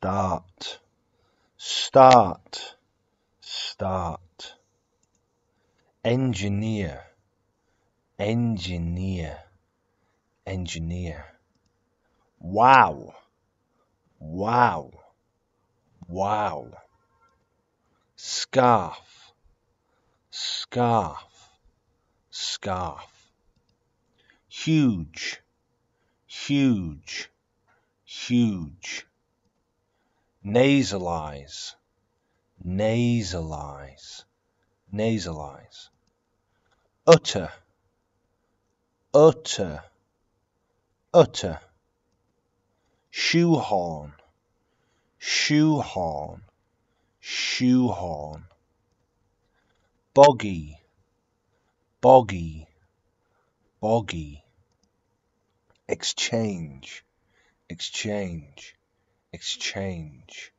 start, start, start. Engineer, engineer, engineer. Wow, wow, wow. Scarf, scarf, scarf. Huge, huge, huge. Nasalize, nasalize, nasalize. Utter, utter, utter. Shoehorn, shoehorn, shoehorn. Boggy, boggy, boggy. Exchange, exchange, exchange.